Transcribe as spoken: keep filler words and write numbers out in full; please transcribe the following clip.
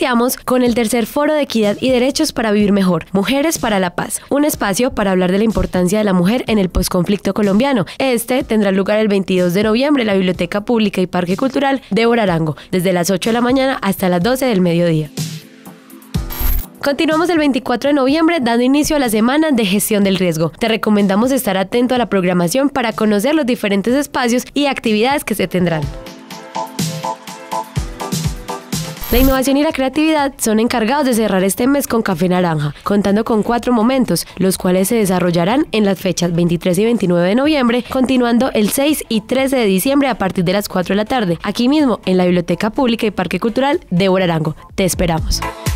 Iniciamos con el tercer Foro de Equidad y Derechos para Vivir Mejor, Mujeres para la Paz, un espacio para hablar de la importancia de la mujer en el posconflicto colombiano. Este tendrá lugar el veintidós de noviembre en la Biblioteca Pública y Parque Cultural Débora Arango, desde las ocho de la mañana hasta las doce del mediodía. Continuamos el veinticuatro de noviembre dando inicio a la semana de gestión del riesgo. Te recomendamos estar atento a la programación para conocer los diferentes espacios y actividades que se tendrán. La innovación y la creatividad son encargados de cerrar este mes con Café Naranja, contando con cuatro momentos, los cuales se desarrollarán en las fechas veintitrés y veintinueve de noviembre, continuando el seis y trece de diciembre a partir de las cuatro de la tarde, aquí mismo en la Biblioteca Pública y Parque Cultural Débora Arango. Te esperamos.